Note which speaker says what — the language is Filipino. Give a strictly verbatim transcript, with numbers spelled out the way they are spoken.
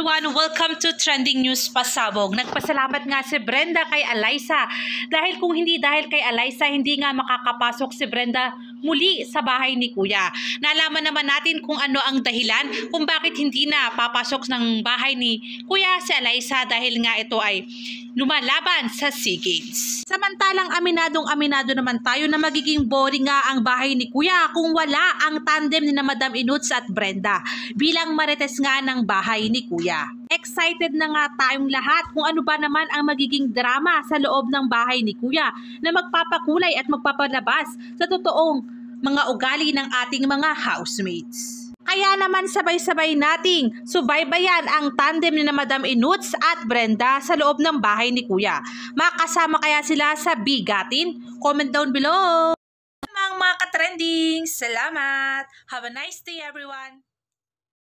Speaker 1: everyone! Welcome to Trending News Pasabog. Nagpasalamat nga si Brenda kay Alyssa. Dahil kung hindi dahil kay Alyssa, hindi nga makakapasok si Brenda muli sa bahay ni Kuya. Nalaman naman natin kung ano ang dahilan kung bakit hindi na papasok ng bahay ni Kuya si Alyssa dahil nga ito ay lumalaban sa SEA Games. Samantalang aminadong aminado naman tayo na magiging boring nga ang bahay ni Kuya kung wala ang tandem ni na Madam Inuts at Brenda bilang marites nga ng bahay ni Kuya. Excited na nga tayong lahat kung ano ba naman ang magiging drama sa loob ng bahay ni Kuya na magpapakulay at magpapalabas sa totoong mga ugali ng ating mga housemates. Kaya naman sabay-sabay nating subaybayan ang tandem ni na Madam Inuts at Brenda sa loob ng bahay ni Kuya. Makasama kaya sila sa bigatin? Comment down below! Mga mga ka-trending, salamat! Have a nice day everyone!